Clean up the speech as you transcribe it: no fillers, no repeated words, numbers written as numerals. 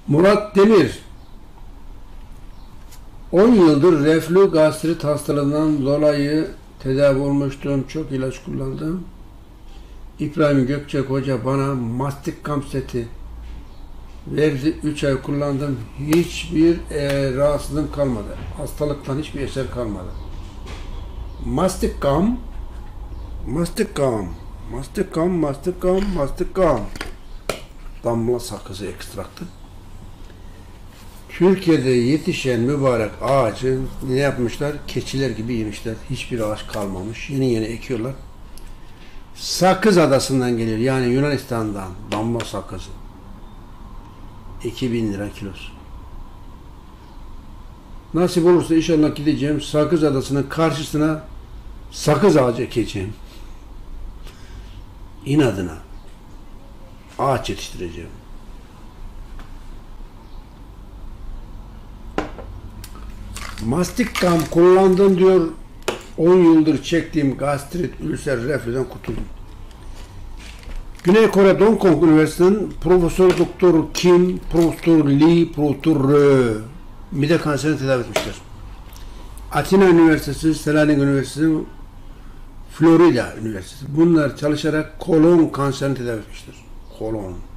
Murat Demir 10 yıldır reflü gastrit hastalığından dolayı tedavi olmuştum. Çok ilaç kullandım. İbrahim Gökçek Hoca bana mastik kamseti verdi. 3 ay kullandım. Hiçbir rahatsızlığım kalmadı. Hastalıktan hiçbir eser kalmadı. Mastikam damla sakızı ekstraktı. Türkiye'de yetişen mübarek ağacı ne yapmışlar? Keçiler gibi yemişler. Hiçbir ağaç kalmamış. Yeni yeni ekiyorlar. Sakız Adası'ndan geliyor. Yani Yunanistan'dan damla sakızı. 2000 lira kilosu. Nasip olursa inşallah gideceğim. Sakız Adası'nın karşısına sakız ağacı ekeceğim. İnadına ağaç yetiştireceğim. Mastikam kullandım diyor. 10 yıldır çektiğim gastrit, ülser, reflüden kurtuldum. Güney Kore Dongkong Üniversitesi'nin Profesör Doktor Kim, Profesör Lee, Profesör Rö mide kanserini tedavi etmişler. Atina Üniversitesi, Selanik Üniversitesi, Florida Üniversitesi. Bunlar çalışarak kolon kanserini tedavi etmişler. Kolon.